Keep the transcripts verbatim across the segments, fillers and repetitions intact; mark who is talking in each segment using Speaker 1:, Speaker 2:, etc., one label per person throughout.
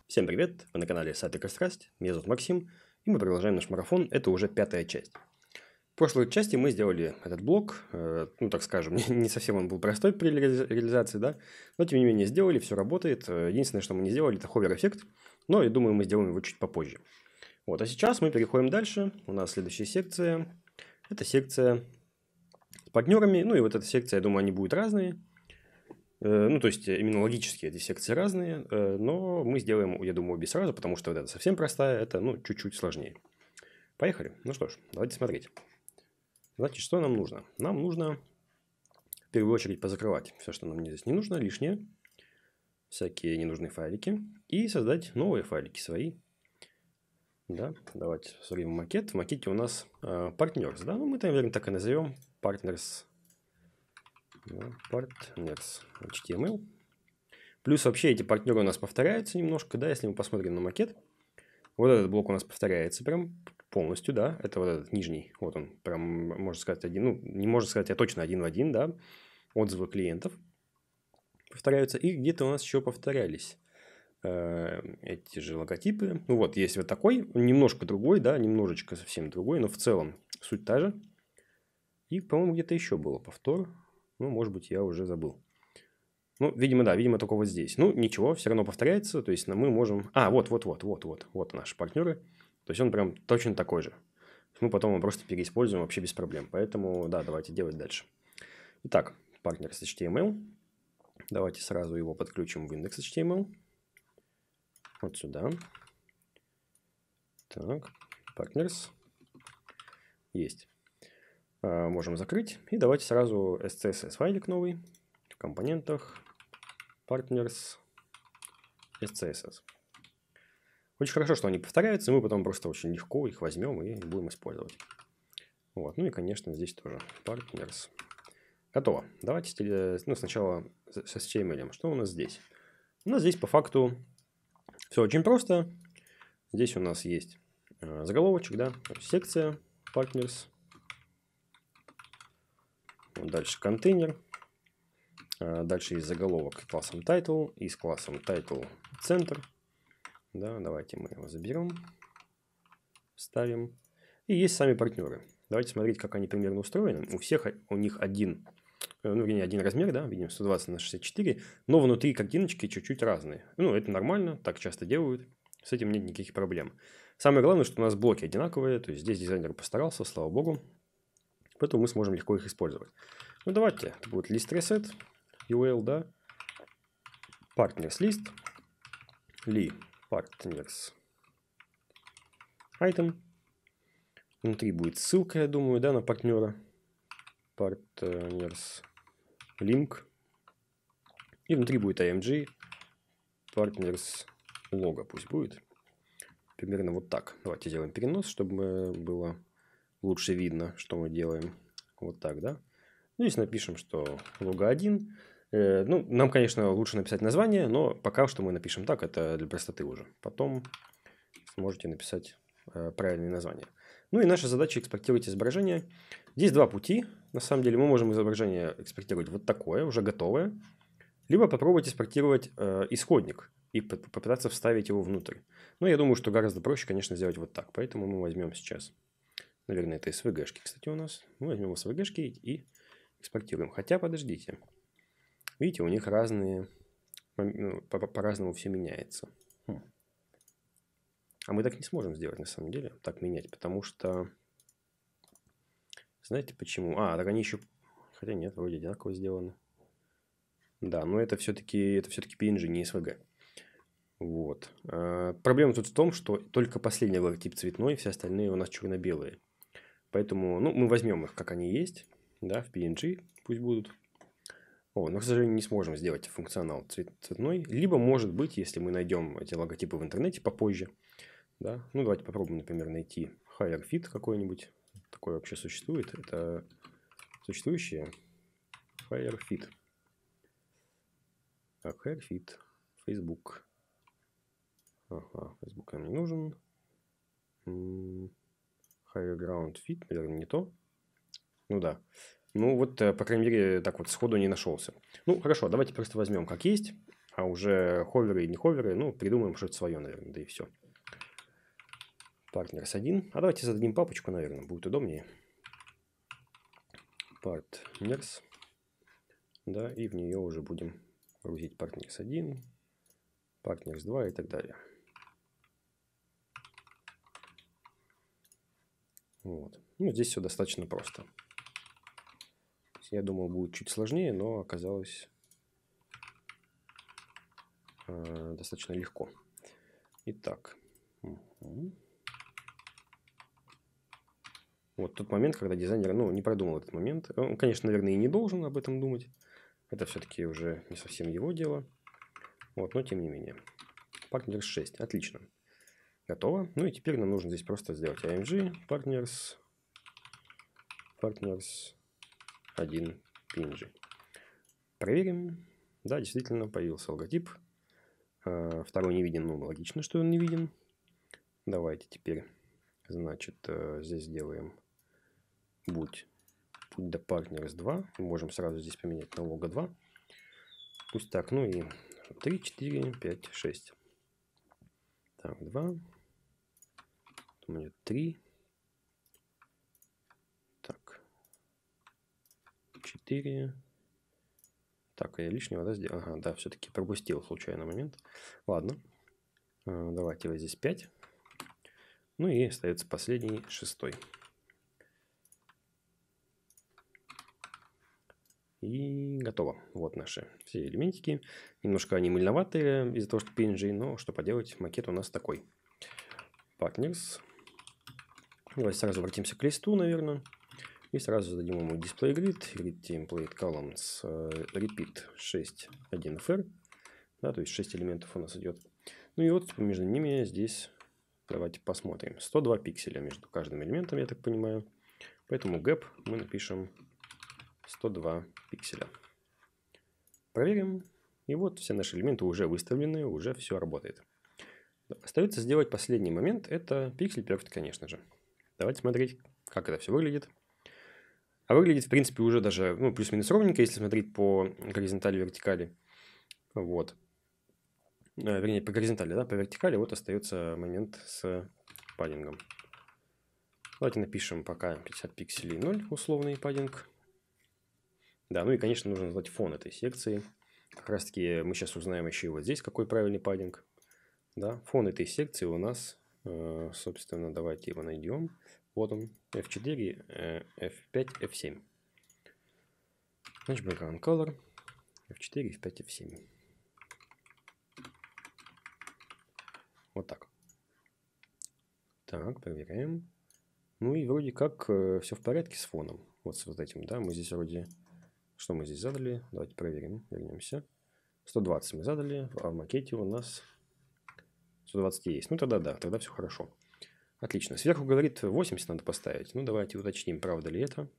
Speaker 1: Всем привет! Вы на канале Сайт Экострасть. Меня зовут Максим, и мы продолжаем наш марафон. Это уже пятая часть. В прошлой части мы сделали этот блок, э, ну так скажем, не совсем он был простой при реали- реализации, да, но тем не менее сделали, все работает. Единственное, что мы не сделали, это ховер-эффект, но я думаю, мы сделаем его чуть попозже. Вот, а сейчас мы переходим дальше. У нас следующая секция. Это секция с партнерами. Ну и вот эта секция, я думаю, они будут разные. Ну, то есть, именно логически эти секции разные, но мы сделаем, я думаю, обе сразу, потому что вот это совсем простая, это, ну, чуть-чуть сложнее. Поехали. Ну что ж, давайте смотреть. Значит, что нам нужно? Нам нужно, в первую очередь, позакрывать все, что нам здесь не нужно, лишнее, всякие ненужные файлики, и создать новые файлики свои. Да, давайте смотрим макет. В макете у нас э, partners, да, ну, мы, наверное, так и назовем, partners, да, partners эйч ти эм эл. Плюс вообще эти партнеры у нас повторяются немножко, да, если мы посмотрим на макет. Вот этот блок у нас повторяется прям полностью, да, это вот этот нижний, вот он, прям, можно сказать, один, ну, не можно сказать, а точно один в один, да, отзывы клиентов повторяются, и где-то у нас еще повторялись э, эти же логотипы. Ну вот, есть вот такой, немножко другой, да, немножечко совсем другой, но в целом суть та же. И, по-моему, где-то еще было повтор, ну, может быть, я уже забыл. Ну, видимо, да, видимо, только вот здесь. Ну, ничего, все равно повторяется. То есть, мы можем... А, вот, вот, вот, вот, вот, вот наши партнеры. То есть, он прям точно такой же. Мы потом его просто переиспользуем вообще без проблем. Поэтому, да, давайте делать дальше. Итак, partners эйч ти эм эл. Давайте сразу его подключим в индекс эйч ти эм эл. Вот сюда. Так, partners. Есть. А, можем закрыть. И давайте сразу эс си эс эс файлик новый. В компонентах. Partners. эс си эс эс. Очень хорошо, что они повторяются, и мы потом просто очень легко их возьмем и будем использовать. Вот. Ну и, конечно, здесь тоже partners. Готово. Давайте ну, сначала с эйч ти эм эл. Что у нас здесь? У нас здесь по факту все очень просто. Здесь у нас есть э, заголовочек, да, секция partners. Вот дальше контейнер. А дальше есть заголовок с классом title и с классом title center. Да, давайте мы его заберем, вставим. И есть сами партнеры. Давайте смотреть, как они примерно устроены. У всех у них один, ну, вернее, один размер, да, видим, сто двадцать на шестьдесят четыре, но внутри картиночки чуть-чуть разные. Ну, это нормально, так часто делают, с этим нет никаких проблем. Самое главное, что у нас блоки одинаковые, то есть здесь дизайнер постарался, слава богу, поэтому мы сможем легко их использовать. Ну, давайте, это будет list reset, ю эл, да, partners list, li partners item. Внутри будет ссылка, я думаю, да, на партнера. Partners link. И внутри будет эй эм джи. Partners logo пусть будет. Примерно вот так. Давайте сделаем перенос, чтобы было лучше видно, что мы делаем. Вот так, да. Ну, здесь напишем, что лого один. Э, ну, нам, конечно, лучше написать название, но пока что мы напишем так. Это для простоты уже. Потом сможете написать э, правильное название. Ну и наша задача экспортировать изображение. Здесь два пути. На самом деле мы можем изображение экспортировать вот такое, уже готовое. Либо попробовать экспортировать э, исходник и попытаться вставить его внутрь. Но я думаю, что гораздо проще, конечно, сделать вот так. Поэтому мы возьмем сейчас, наверное, это эс ви джи-шки, кстати, у нас. Мы возьмем эс ви джи-шки и экспортируем. Хотя, подождите. Видите, у них разные... Ну, по-разному все меняется. Хм. А мы так не сможем сделать, на самом деле, так менять, потому что... Знаете почему? А, так они еще... Хотя нет, вроде одинаково сделаны. Да, но это все-таки это все-таки пи эн джи, не эс ви джи. Вот. А, проблема тут в том, что только последний логотип цветной, все остальные у нас черно-белые. Поэтому, ну, мы возьмем их, как они есть, да, в пи эн джи пусть будут. О, но, к сожалению, не сможем сделать функционал цвет, цветной. Либо, может быть, если мы найдем эти логотипы в интернете попозже, да, ну, давайте попробуем, например, найти HireFit какой-нибудь. Такое вообще существует. Это существующее HireFit. Так, HireFit. Facebook. Ага, Facebook нам не нужен. HireGround Fit, наверное, не то. Ну да. Ну вот, по крайней мере, так вот сходу не нашелся. Ну, хорошо, давайте просто возьмем как есть. А уже ховеры и не ховеры, ну, придумаем что-то свое, наверное, да и все. Partners один. А давайте зададим папочку, наверное, будет удобнее. Partners. Да, и в нее уже будем грузить Partners один, Partners два и так далее. Вот. Ну, здесь все достаточно просто. Я думал, будет чуть сложнее, но оказалось э, достаточно легко. Итак. Угу. Вот тот момент, когда дизайнер, ну, не продумал этот момент. Он, конечно, наверное, и не должен об этом думать. Это все-таки уже не совсем его дело. Вот, но тем не менее. Partners шесть. Отлично. Готово. Ну и теперь нам нужно здесь просто сделать img partners partners один пи эн джи. Проверим. Да, действительно появился логотип. Второй не виден, ну, логично, что он не виден. Давайте теперь, значит, здесь сделаем будь путь до Partners два. Мы можем сразу здесь поменять на лого два. Пусть так, ну и три, четыре, пять, шесть. Так, два. У меня три. Так. четыре. Так, я лишнего, да, сделал? Ага, да, все-таки пропустил случайно момент. Ладно. Давайте вот здесь пять. Ну и остается последний, шестой. И готово. Вот наши все элементики. Немножко они мыльноватые из-за того, что пи эн джи, но что поделать, макет у нас такой. Partners. Давайте сразу обратимся к листу, наверное. И сразу зададим ему display grid, grid template columns, repeat шесть один эф эр. Да, то есть шесть элементов у нас идет. Ну и вот между ними здесь давайте посмотрим. сто два пикселя между каждым элементом, я так понимаю. Поэтому gap мы напишем сто два пикселя. Проверим. И вот все наши элементы уже выставлены, уже все работает. Остается сделать последний момент. Это Pixel Perfect, конечно же. Давайте смотреть, как это все выглядит. А выглядит, в принципе, уже даже ну, плюс-минус ровненько, если смотреть по горизонтали и вертикали. Вот. А, вернее, по горизонтали, да, по вертикали вот остается момент с паддингом. Давайте напишем пока пятьдесят пикселей ноль, условный паддинг. Да, ну и, конечно, нужно назвать фон этой секции. Как раз таки мы сейчас узнаем еще и вот здесь, какой правильный паддинг. Да, фон этой секции у нас, э, собственно, давайте его найдем. Вот он, эф четыре, э, эф пять, эф семь. Значит, background color, эф четыре, эф пять, эф семь. Вот так. Так, проверяем. Ну и вроде как э, все в порядке с фоном. Вот с вот этим, да, мы здесь вроде... Что мы здесь задали? Давайте проверим, вернемся. сто двадцать мы задали, а в макете у нас сто двадцать есть. Ну тогда да, тогда все хорошо. Отлично. Сверху говорит восемьдесят надо поставить. Ну давайте уточним, правда ли это.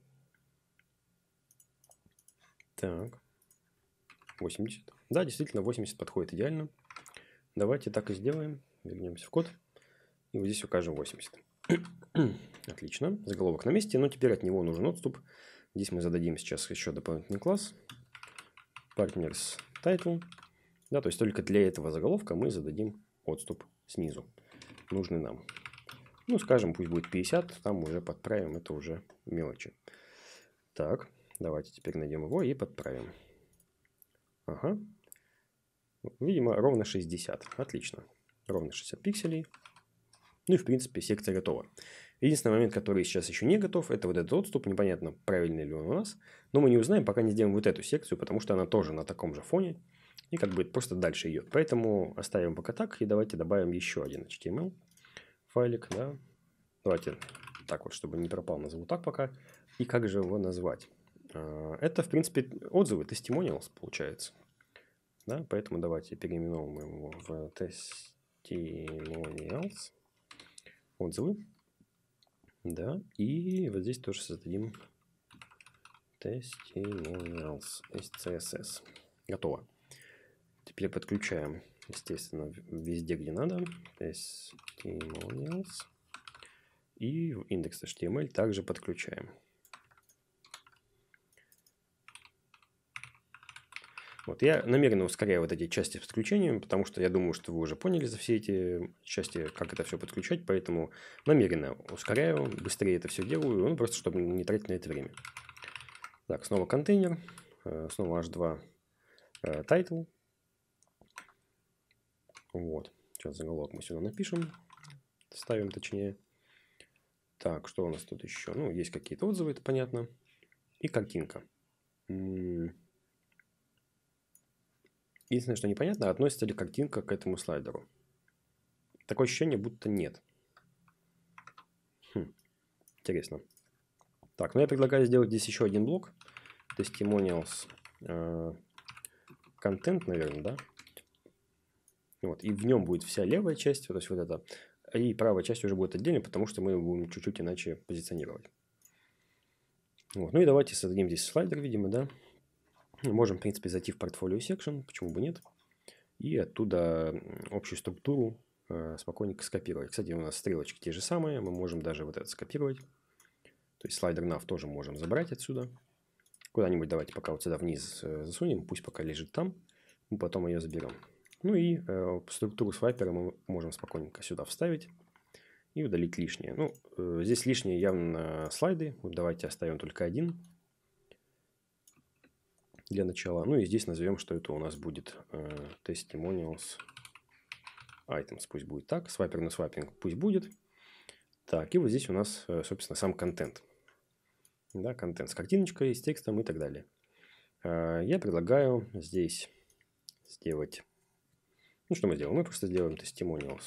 Speaker 1: Так. восемьдесят. Да, действительно, восемьдесят подходит идеально. Давайте так и сделаем. Вернемся в код. И вот здесь укажем восемьдесят. Отлично. Заголовок на месте. Но теперь от него нужен отступ. Здесь мы зададим сейчас еще дополнительный класс. Partners title. Да, то есть только для этого заголовка мы зададим отступ снизу. Нужный нам. Ну, скажем, пусть будет пятьдесят. Там уже подправим. Это уже мелочи. Так. Давайте теперь найдем его и подправим. Ага. Видимо, ровно шестьдесят. Отлично. Ровно шестьдесят пикселей. Ну и, в принципе, секция готова. Единственный момент, который сейчас еще не готов, это вот этот отступ. Непонятно, правильный ли он у нас. Но мы не узнаем, пока не сделаем вот эту секцию, потому что она тоже на таком же фоне. И как бы просто дальше идет. Поэтому оставим пока так. И давайте добавим еще один эйч ти эм эл файлик. Да. Давайте так вот, чтобы не пропал, назову так пока. И как же его назвать? Это, в принципе, отзывы, testimonials получается. Да, поэтому давайте переименуем его в testimonials. Отзывы. Да, и вот здесь тоже создадим testimonials эс си эс эс. Готово. Теперь подключаем, естественно, везде, где надо. Testimonials. И в индекс эйч ти эм эль также подключаем. Вот, я намеренно ускоряю вот эти части с подключением, потому что я думаю, что вы уже поняли за все эти части, как это все подключать, поэтому намеренно ускоряю, быстрее это все делаю, ну, просто чтобы не тратить на это время. Так, снова контейнер, снова эйч два title. Вот, сейчас заголовок мы сюда напишем, ставим точнее. Так, что у нас тут еще? Ну, есть какие-то отзывы, это понятно. И картинка. Единственное, что непонятно, относится ли картинка к этому слайдеру. Такое ощущение, будто нет. Хм, интересно. Так, ну я предлагаю сделать здесь еще один блок. Testimonials. Э, контент, наверное, да? Вот, и в нем будет вся левая часть, то есть вот это. И правая часть уже будет отдельно, потому что мы будем чуть-чуть иначе позиционировать. Вот, ну и давайте создадим здесь слайдер, видимо, да? Можем, в принципе, зайти в портфолио section, почему бы нет. И оттуда общую структуру э, спокойненько скопировать. Кстати, у нас стрелочки те же самые. Мы можем даже вот это скопировать. То есть слайдер nav тоже можем забрать отсюда. Куда-нибудь давайте пока вот сюда вниз э, засунем. Пусть пока лежит там. Мы потом ее заберем. Ну и э, структуру свайпера мы можем спокойненько сюда вставить. И удалить лишнее. Ну, э, здесь лишние явно слайды. Вот давайте оставим только один. Для начала. Ну и здесь назовем, что это у нас будет э, testimonials items. Пусть будет так. Свайпер на свайпинг пусть будет. Так, и вот здесь у нас, э, собственно, сам контент. Да, контент с картиночкой, с текстом и так далее. Э, я предлагаю здесь сделать... Ну, что мы сделаем? Мы просто сделаем testimonials.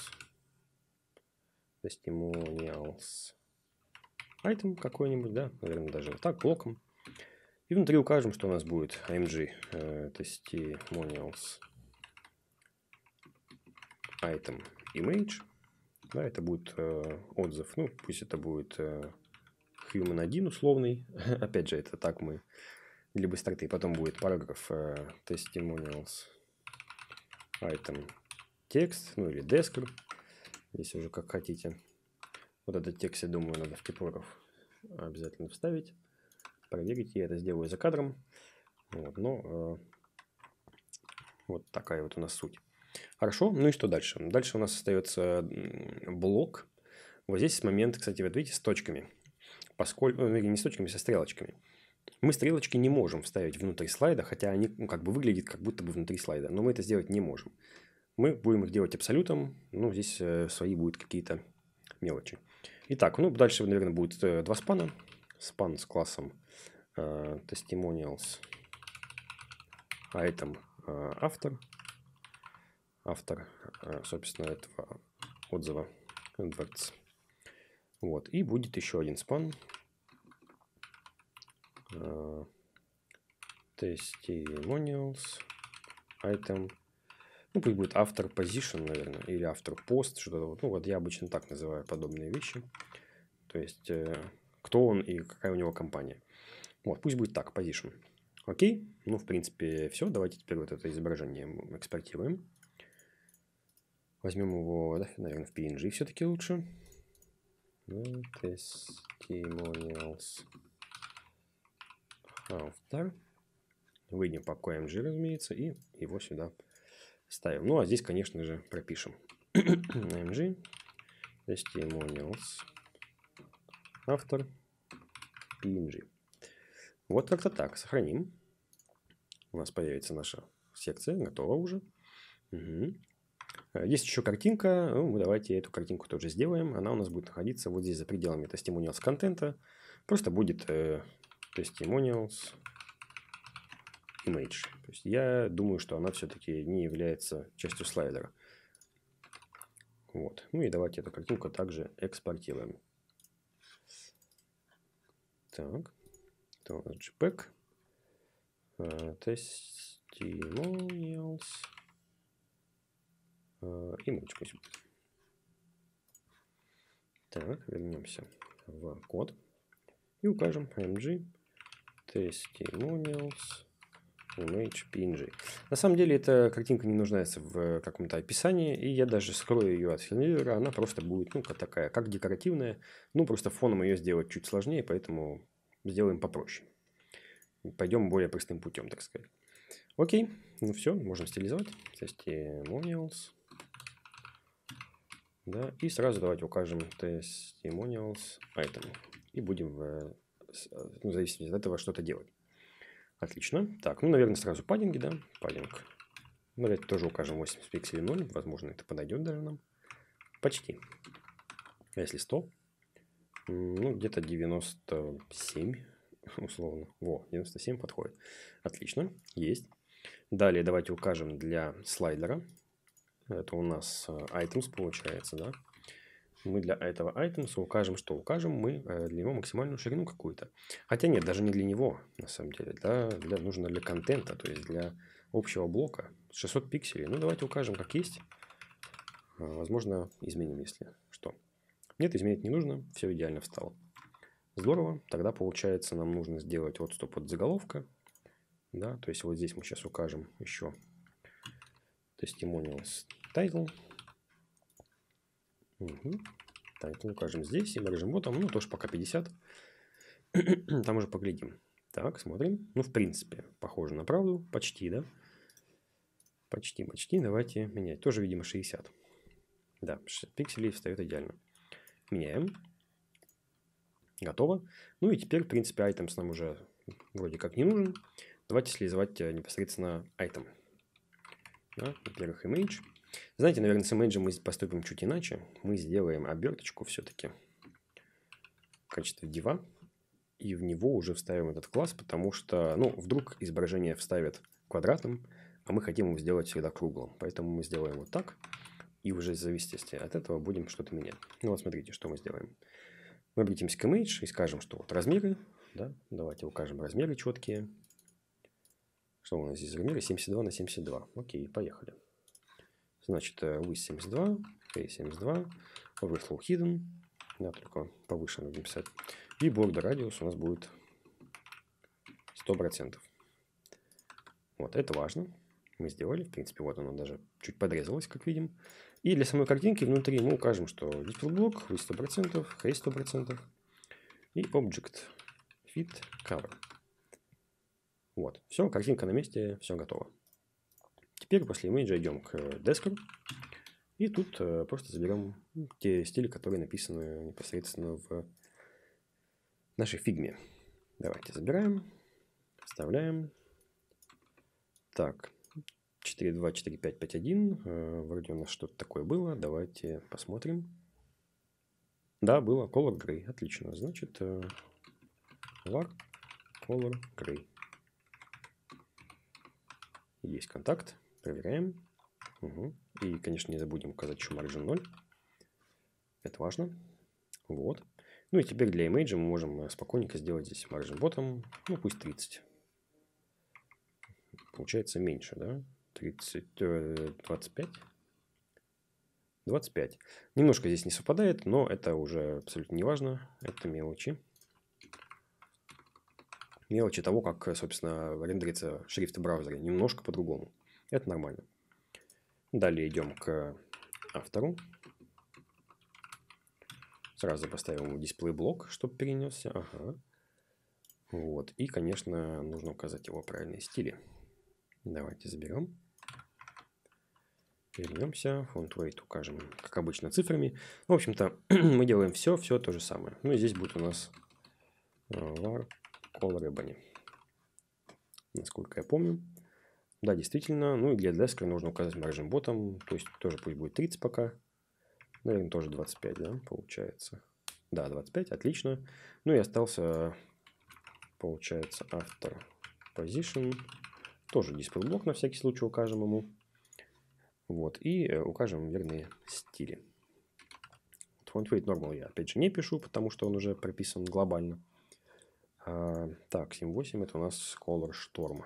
Speaker 1: Testimonials item какой-нибудь, да, наверное, даже вот так, блоком. И внутри укажем, что у нас будет img э, testimonials item image. Да, это будет э, отзыв. Ну, пусть это будет э, human один условный. Опять же, это так мы для быстроты. Потом будет параграф э, testimonials item текст, ну или deskr. Здесь уже как хотите. Вот этот текст, я думаю, надо в типограф обязательно вставить. Проверить, я это сделаю за кадром. Вот, но э, вот такая вот у нас суть. Хорошо, ну и что дальше? Дальше у нас остается блок. Вот здесь момент, кстати, вот видите, с точками. Поскольку, ну, не с точками, а со стрелочками. Мы стрелочки не можем вставить внутрь слайда, хотя они ну, как бы выглядят как будто бы внутри слайда. Но мы это сделать не можем. Мы будем их делать абсолютом. Ну, здесь э, свои будут какие-то мелочи. Итак, ну, дальше, наверное, будет э, два спана. Спан с классом э, testimonials item э, автор. Автор, э, собственно, этого отзыва. AdWords. Вот. И будет еще один спан. Uh, testimonials item. Ну, пусть будет автор position, наверное, или автор пост, что-то вот. Ну, вот я обычно так называю подобные вещи. То есть, э, кто он и какая у него компания. Вот, пусть будет так, position. Окей. Ну, в принципе, все. Давайте теперь вот это изображение экспортируем. Возьмем его, да, наверное, в пи эн джи все-таки лучше. Testimonials автор. Выйдем по ку эм джи, разумеется, и его сюда ставим. Ну, а здесь, конечно же, пропишем img testimonials автор пи эн джи. Вот как-то так. Сохраним. У нас появится наша секция. Готова уже. Угу. Есть еще картинка. Ну, давайте эту картинку тоже сделаем. Она у нас будет находиться вот здесь за пределами testimonials контента. Просто будет э, testimonials image. То есть я думаю, что она все-таки не является частью слайдера. Вот. Ну и давайте эту картинку также экспортируем. Так. Это у нас JPEG. Uh, testimonials. Uh, image пусть будет. Так, вернемся в код. И укажем img testimonials image пи эн джи. На самом деле эта картинка не нуждается в каком-то описании, и я даже скрою ее от филмивера, она просто будет, ну, как такая, как декоративная. Ну, просто фоном ее сделать чуть сложнее, поэтому сделаем попроще. Пойдем более простым путем, так сказать. Окей, ну все, можем стилизовать. Testimonials. Да, и сразу давайте укажем testimonials item. И будем, в, ну, в зависимости от этого, что-то делать. Отлично. Так, ну, наверное, сразу паддинги, да? Паддинг. Давайте тоже укажем восемьдесят пикселей ноль. Возможно, это подойдет даже нам. Почти. А если сто? Ну, где-то девяносто семь, условно. Во, девяносто семь подходит. Отлично. Есть. Далее давайте укажем для слайдера. Это у нас items получается, да? Мы для этого items укажем, что укажем мы для него максимальную ширину какую-то. Хотя нет, даже не для него, на самом деле. Для, для, нужно для контента, то есть для общего блока. шестьсот пикселей. Ну, давайте укажем, как есть. Возможно, изменим, если что. Нет, изменить не нужно. Все идеально встало. Здорово. Тогда, получается, нам нужно сделать отступ от заголовка. Да, то есть вот здесь мы сейчас укажем еще testimonials title. Угу. Title укажем здесь и маржин ботом. Ну, тоже пока пятьдесят. Там уже поглядим. Так, смотрим. Ну, в принципе, похоже на правду. Почти, да? Почти, почти. Давайте менять. Тоже, видимо, шестьдесят. Да, шестьдесят пикселей встает идеально. Меняем. Готово. Ну и теперь, в принципе, items нам уже вроде как не нужен. Давайте слизывать непосредственно item. Да, во-первых, image. Знаете, наверное, с image мы поступим чуть иначе. Мы сделаем оберточку все-таки в качестве div. И в него уже вставим этот класс, потому что, ну, вдруг изображение вставят квадратным, а мы хотим его сделать всегда круглым. Поэтому мы сделаем вот так. И уже в зависимости от этого будем что-то менять. Ну вот смотрите, что мы сделаем. Мы обратимся к image и скажем, что вот размеры. Да? Давайте укажем размеры четкие. Что у нас здесь размеры? семьдесят два на семьдесят два. Окей, поехали. Значит, width семьдесят два, height семьдесят два, overflow hidden. Да, только повыше надо написать. И border радиус у нас будет сто процентов. Вот, это важно. Мы сделали. В принципе, вот оно даже чуть подрезалось, как видим. И для самой картинки внутри мы укажем, что display block, width сто процентов, height сто процентов. И object fit cover. Вот. Все, картинка на месте, все готово. Теперь после имиджа идем к деску. И тут э, просто заберем те стили, которые написаны непосредственно в нашей фигме. Давайте забираем, вставляем. Так, четыре два четыре пять пять один. Э, вроде у нас что-то такое было. Давайте посмотрим. Да, было color gray. Отлично. Значит, э, var color gray. Есть контакт. Проверяем. Угу. И, конечно, не забудем указать еще margin ноль. Это важно. Вот. Ну и теперь для имиджа мы можем спокойненько сделать здесь margin bottom. Ну, пусть тридцать. Получается меньше, да? тридцать, двадцать пять. двадцать пять. Немножко здесь не совпадает, но это уже абсолютно не важно. Это мелочи. Мелочи того, как, собственно, рендерится шрифт в браузере. Немножко по-другому. Это нормально. Далее идем к автору. Сразу поставим ему дисплей блок, чтобы перенесся. Ага. Вот. И, конечно, нужно указать его правильные стили. Давайте заберем. Вернемся. Font weight укажем, как обычно, цифрами. В общем-то, мы делаем все, все то же самое. Ну и здесь будет у нас var color ribbon. Насколько я помню. Да, действительно. Ну и для деска нужно указать margin bottom. То есть тоже пусть будет тридцать пока. Наверное, тоже двадцать пять, да, получается. Да, двадцать пять, отлично. Ну и остался, получается, автор position. Тоже display блок на всякий случай укажем ему. Вот, и э, укажем верные стили. Font weight normal я опять же не пишу, потому что он уже прописан глобально. А, так, семь восемь это у нас Color Storm.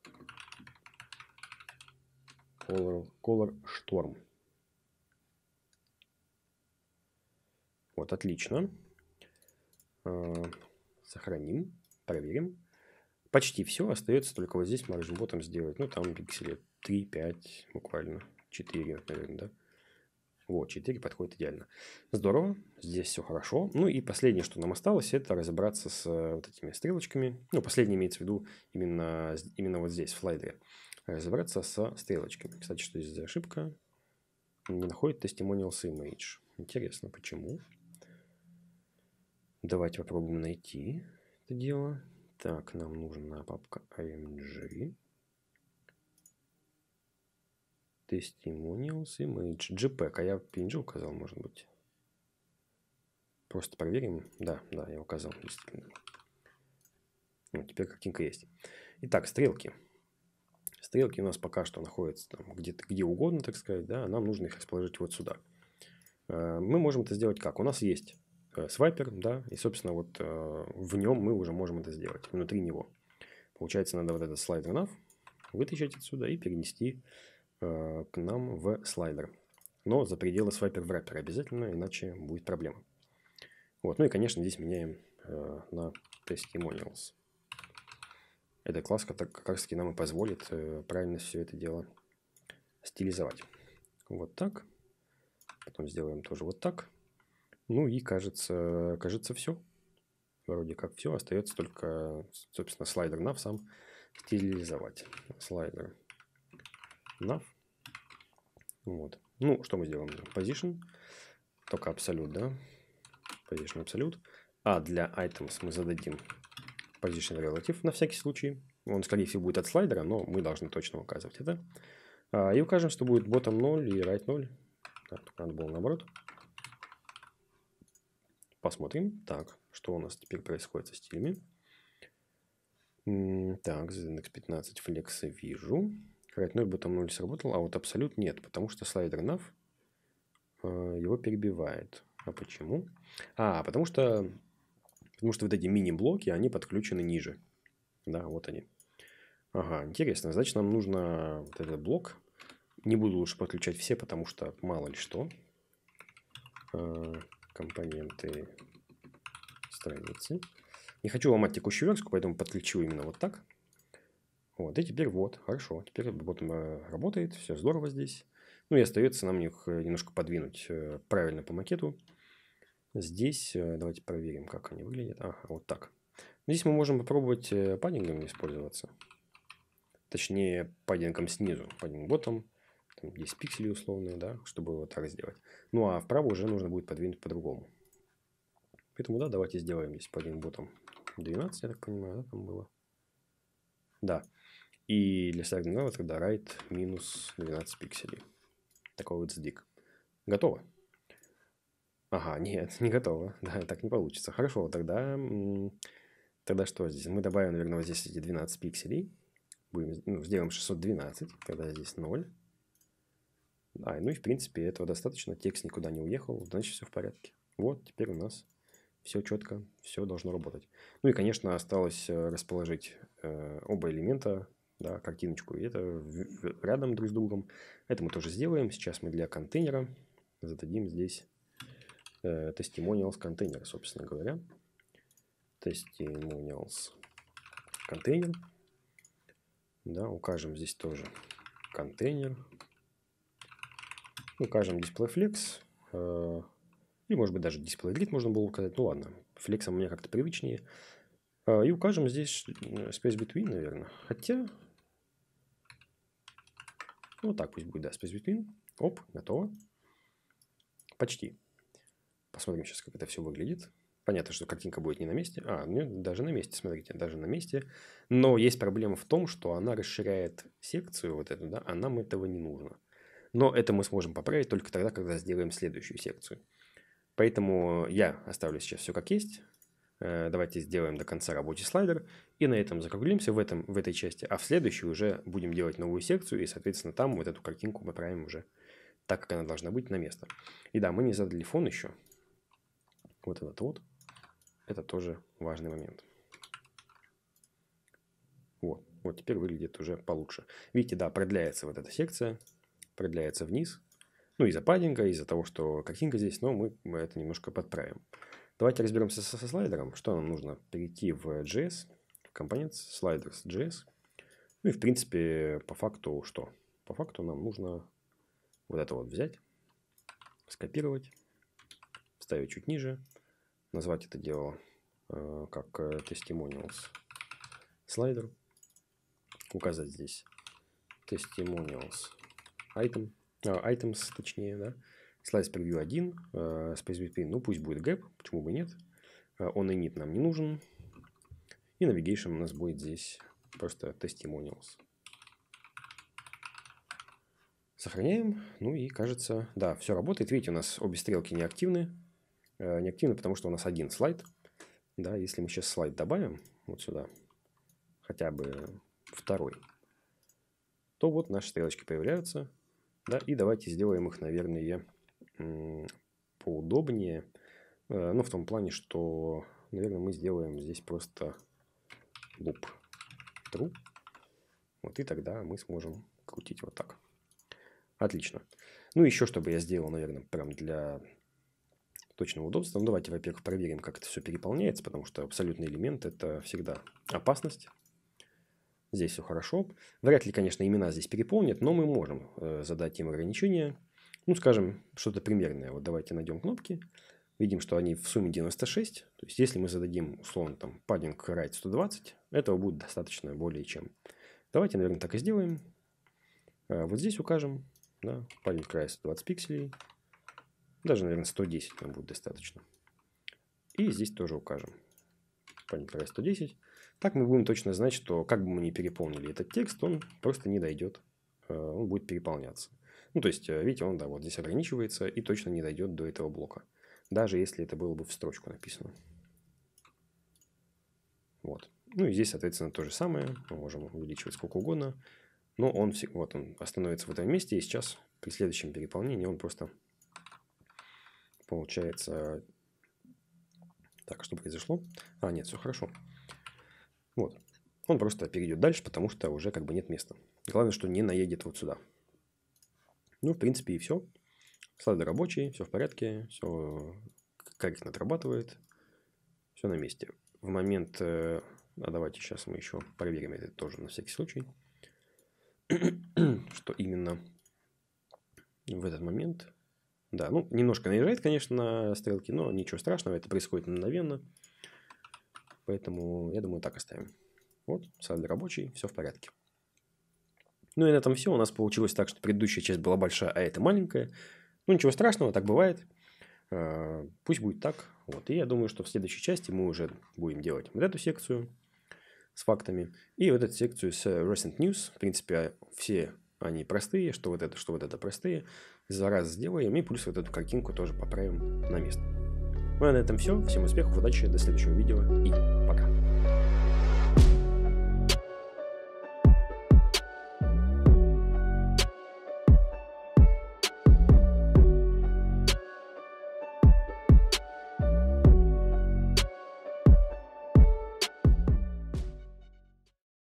Speaker 1: Color, Color Storm. Вот, отлично. А, сохраним, проверим. Почти все. Остается только вот здесь margin bottom сделать. Ну, там пиксели три, пять, буквально. четыре, наверное, да? Вот, четыре подходит идеально. Здорово, здесь все хорошо. Ну и последнее, что нам осталось, это разобраться с вот этими стрелочками. Ну, последнее имеется в виду именно, именно вот здесь, в слайдере. Разобраться со стрелочками. Кстати, что здесь за ошибка? Не находит testimonials image. Интересно, почему? Давайте попробуем найти это дело. Так, нам нужна папка img. Testimonials image. JPEG. А я пи эн джи указал, может быть. Просто проверим. Да, да, я указал, действительно. Ну, теперь картинка есть. Итак, стрелки. Стрелки у нас пока что находятся там где-то, где угодно, так сказать, да, нам нужно их расположить вот сюда. Мы можем это сделать как? У нас есть свайпер, да, и, собственно, вот в нем мы уже можем это сделать, внутри него. Получается, надо вот этот слайдер nav вытащить отсюда и перенести к нам в слайдер. Но за пределы свайпер wrapper обязательно, иначе будет проблема. Вот, ну и, конечно, здесь меняем на testimonials. Эта класс как раз таки нам и позволит правильно все это дело стилизовать. Вот так. Потом сделаем тоже вот так. Ну и кажется, кажется все. Вроде как все. Остается только, собственно, слайдер nav сам стилизовать. Слайдер nav. Вот. Ну, что мы сделаем? Position. Только absolute, да? Position absolute. А для items мы зададим position relative на всякий случай. Он, скорее всего, будет от слайдера, но мы должны точно указывать это. И укажем, что будет bottom ноль и right ноль. Так, надо было наоборот. Посмотрим. Так, что у нас теперь происходит со стилями. Так, индекс пятнадцать флекса вижу. right ноль, bottom ноль сработал, а вот абсолют нет, потому что слайдер nav его перебивает. А почему? А, потому что, потому что вот эти мини-блоки, они подключены ниже. Да, вот они. Ага, интересно. Значит, нам нужно вот этот блок. Не буду лучше подключать все, потому что мало ли что. Компоненты страницы. Не хочу ломать текущую верстку, поэтому подключу именно вот так. Вот, и теперь вот, хорошо. Теперь вот работает, все здорово здесь. Ну и остается нам их немножко подвинуть правильно по макету. Здесь давайте проверим, как они выглядят. Ага, вот так. Здесь мы можем попробовать паддингом использоваться. Точнее, паддингом снизу. Паддинг ботом. Там десять пикселей условные, да, чтобы вот так сделать. Ну, а вправо уже нужно будет подвинуть по-другому. Поэтому, да, давайте сделаем здесь паддинг ботом двенадцать, я так понимаю, да, там было. Да. И для слайдера тогда right минус двенадцать пикселей. Такой вот сдвиг. Готово. Ага, нет, не готово. Да, так не получится. Хорошо, тогда, тогда что здесь? Мы добавим, наверное, вот здесь эти двенадцать пикселей. Будем, ну, сделаем шестьсот двенадцать, тогда здесь ноль. А, ну и в принципе этого достаточно. Текст никуда не уехал, значит все в порядке. Вот, теперь у нас все четко, все должно работать. Ну и, конечно, осталось расположить э, оба элемента, да, картиночку, и это рядом друг с другом. Это мы тоже сделаем. Сейчас мы для контейнера зададим здесь э, testimonials контейнера, собственно говоря. Testimonials контейнер. Да, укажем здесь тоже контейнер. Укажем DisplayFlex. Э, и, может быть, даже DisplayGrid можно было указать. Ну, ладно. Флексом мне как-то привычнее. Э, и укажем здесь Space Between, наверное. Хотя... Ну, так пусть будет, да, Space Between. Оп, готово. Почти. Посмотрим сейчас, как это все выглядит. Понятно, что картинка будет не на месте. А, ну, даже на месте, смотрите, даже на месте. Но есть проблема в том, что она расширяет секцию вот эту, да, а нам этого не нужно. Но это мы сможем поправить только тогда, когда сделаем следующую секцию. Поэтому я оставлю сейчас все как есть. Давайте сделаем до конца рабочий слайдер. И на этом закруглимся в, этом, в этой части. А в следующей уже будем делать новую секцию. И, соответственно, там вот эту картинку мы правим уже так, как она должна быть, на место. И да, мы не задали фон еще. Вот этот вот. Это тоже важный момент. Вот. Вот теперь выглядит уже получше. Видите, да, продляется вот эта секция. Продляется вниз. Ну, из-за паддинга, из-за того, что картинка здесь. Но мы, мы это немножко подправим. Давайте разберемся со, со слайдером. Что нам нужно? Перейти в джей эс. В Components. Sliders джей эс. Ну и, в принципе, по факту что? По факту нам нужно вот это вот взять. скопировать, вставить чуть ниже, назвать это дело э, как э, testimonials слайдер, указать здесь testimonials item, э, items, точнее, да, слайд preview один, э, space between, ну пусть будет gap, почему бы нет, э, on init нам не нужен, и navigation у нас будет здесь просто testimonials. Сохраняем. Ну и кажется, да, все работает. Видите, у нас обе стрелки неактивны. Э, неактивны, потому что у нас один слайд. Да, если мы сейчас слайд добавим вот сюда, хотя бы второй, то вот наши стрелочки появляются. Да, и давайте сделаем их, наверное, поудобнее. Э, ну, в том плане, что, наверное, мы сделаем здесь просто loop true. Вот и тогда мы сможем крутить вот так. Отлично. Ну, еще что бы я сделал, наверное, прям для точного удобства. Ну, давайте, во-первых, проверим, как это все переполняется, потому что абсолютный элемент – это всегда опасность. Здесь все хорошо. Вряд ли, конечно, имена здесь переполнят, но мы можем э, задать им ограничения. Ну, скажем, что-то примерное. Вот давайте найдем кнопки. Видим, что они в сумме девяносто шесть. То есть, если мы зададим, условно, там, padding right сто двадцать, этого будет достаточно более чем. Давайте, наверное, так и сделаем. Э, вот здесь укажем. Да, padding right сто двадцать пикселей. Даже, наверное, сто десять нам будет достаточно. И здесь тоже укажем. Padding right сто десять. Так мы будем точно знать, что как бы мы ни переполнили этот текст, он просто не дойдет. Он будет переполняться. Ну, то есть, видите, он, да, вот здесь ограничивается и точно не дойдет до этого блока. Даже если это было бы в строчку написано. Вот. Ну, и здесь, соответственно, то же самое. Мы можем увеличивать сколько угодно. Но он, вот он остановится в этом месте, и сейчас при следующем переполнении он просто получается... Так, что произошло? А, нет, все хорошо. Вот. Он просто перейдет дальше, потому что уже как бы нет места. Главное, что не наедет вот сюда. Ну, в принципе, и все. Слайды рабочие, все в порядке, все корректно отрабатывает. Все на месте. В момент... А давайте сейчас мы еще проверим это тоже на всякий случай. Что именно в этот момент... Да, ну, немножко наезжает, конечно, на стрелки, но ничего страшного, это происходит мгновенно. Поэтому, я думаю, так оставим. Вот, слайд рабочий, все в порядке. Ну и на этом все. У нас получилось так, что предыдущая часть была большая, а эта маленькая. Ну, ничего страшного, так бывает. Пусть будет так. Вот. И я думаю, что в следующей части мы уже будем делать вот эту секцию с фактами. И вот эту секцию с Recent News. В принципе, все они простые, что вот это, что вот это простые. За раз сделаем, и плюс вот эту картинку тоже поправим на место. Ну а на этом все. Всем успехов, удачи, до следующего видео и пока.